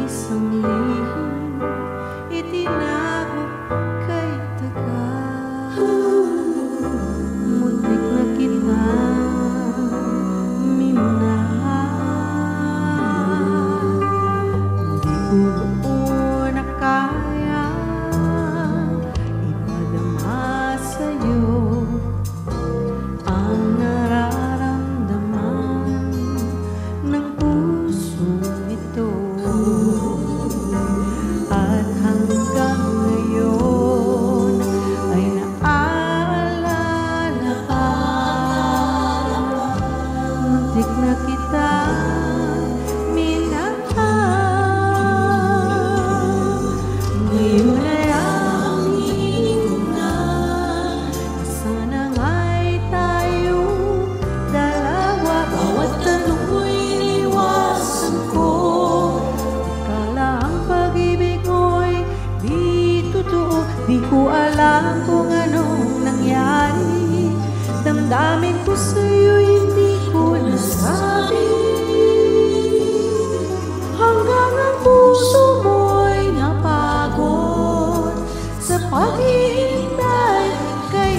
isang lihim itinago kay tagal. Muntik na kita minahal, di ko noon na kaya ipadama sa'yo ang nararamdaman ng pusong ito. At hanggang ngayon ay naaalala pa. Muntik na kita minahal. Ngayon ay aminin ko na, sana nga'y tayo dalawa. Bawat tanong ko'y iniwasan ko. Akala ang pag-ibig mo'y di totoo. Di ko alam kung anong nangyari. Damdamin ko sa'yo, hindi ko nasabi. Hanggang ang puso mo'y napagod sa paghihintay kay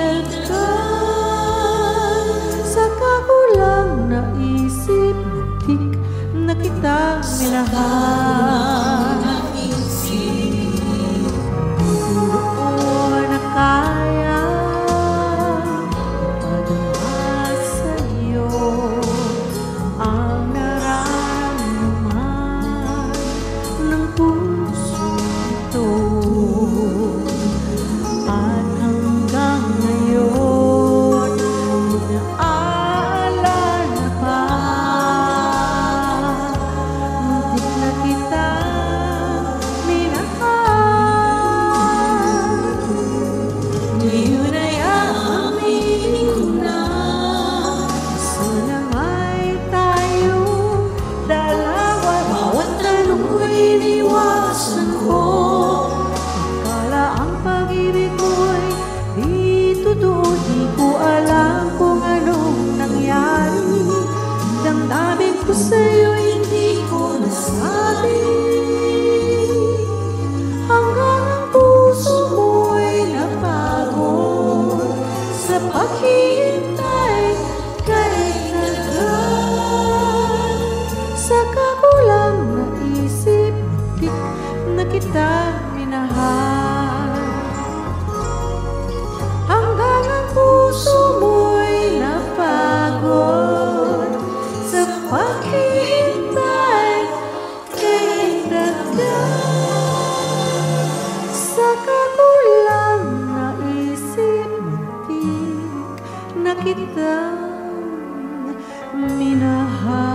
tagal. Saka ko lang naisip, muntik na kita minahal. Noon na kaya ipadama sa'yo ang nararamdaman ng puso ito. At hanggang ngayon naaalala pa. Muntik na kita minahal. Ngayon ay aaminin ko na, sana nga'y tayo dalawa. Bawat tanong ko'y iniwasan ko. Akala ang pag-ibig mo'y di totoo. Di ko alam kung anong nangyari. Damdamin ko sa'yo, hindi ko nasabi. Hanggang ang puso mo'y napagod sa paghihintay kay tagal. Saka ko lang naisip, muntik na kita minahal. Hanggang ang puso mo'y napagod sa paghihintay kay tagal. Saka ko lang naisip, muntik na kitang minahal.